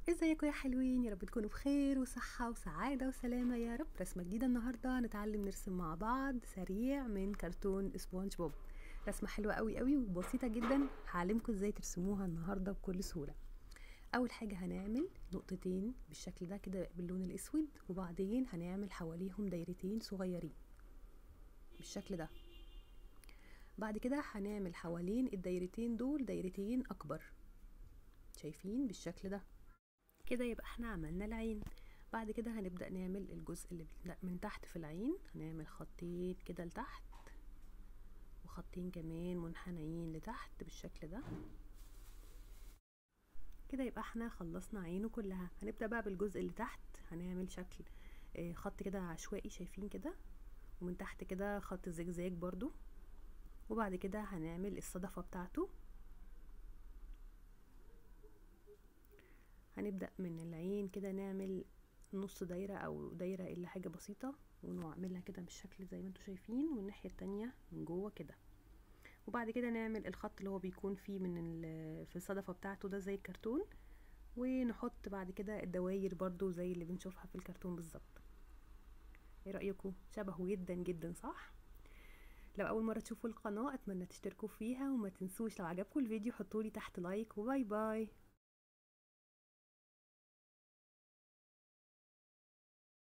ازيكم يا حلوين؟ يا رب تكونوا بخير وصحة وسعادة وسلامة يا رب. رسمة جديدة النهاردة، نتعلم نرسم مع بعض سريع من كرتون سبونج بوب. رسمة حلوة قوي قوي وبسيطة جدا، هعلمكم ازاي ترسموها النهاردة بكل سهولة. اول حاجة هنعمل نقطتين بالشكل ده كده باللون الاسود، وبعدين هنعمل حواليهم دايرتين صغيرين بالشكل ده. بعد كده هنعمل حوالين الدايرتين دول دايرتين اكبر، شايفين بالشكل ده كده. يبقى احنا عملنا العين. بعد كده هنبدأ نعمل الجزء اللي من تحت في العين، هنعمل خطين كده لتحت وخطين كمان منحنيين لتحت بالشكل ده كده. يبقى احنا خلصنا عينه كلها. هنبدأ بقى بالجزء اللي تحت، هنعمل شكل خط كده عشوائي شايفين كده، ومن تحت كده خط زجزاج برضو. وبعد كده هنعمل الصدفة بتاعته. هنبدأ من العين كده نعمل نص دايرة او دايرة الا حاجة بسيطة، ونعملها كده بالشكل زي ما انتوا شايفين، والناحية التانية من جوه كده. وبعد كده نعمل الخط اللي هو بيكون فيه في الصدفة بتاعته ده زي الكرتون، ونحط بعد كده الدواير برضو زي اللي بنشوفها في الكرتون بالظبط. ايه رأيكم؟ شبهه جدا جدا صح؟ لو اول مرة تشوفوا القناة اتمنى تشتركوا فيها، وما تنسوش لو عجبكم الفيديو حطولي تحت لايك، وباي باي.